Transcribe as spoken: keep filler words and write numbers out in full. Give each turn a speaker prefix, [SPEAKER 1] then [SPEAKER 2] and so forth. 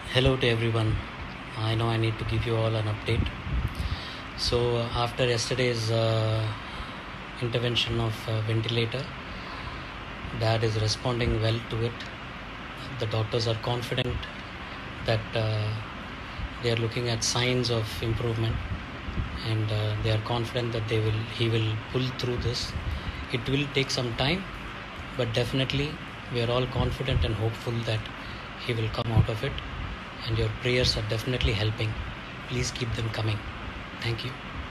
[SPEAKER 1] Hello to everyone. I know I need to give you all an update. So, after yesterday's uh, intervention of uh, ventilator, Dad is responding well to it. The doctors are confident that uh, they are looking at signs of improvement, and uh, they are confident that they will he will pull through this. It will take some time, but definitely we are all confident and hopeful that he will come out of it, and your prayers are definitely helping. Please keep them coming. Thank you.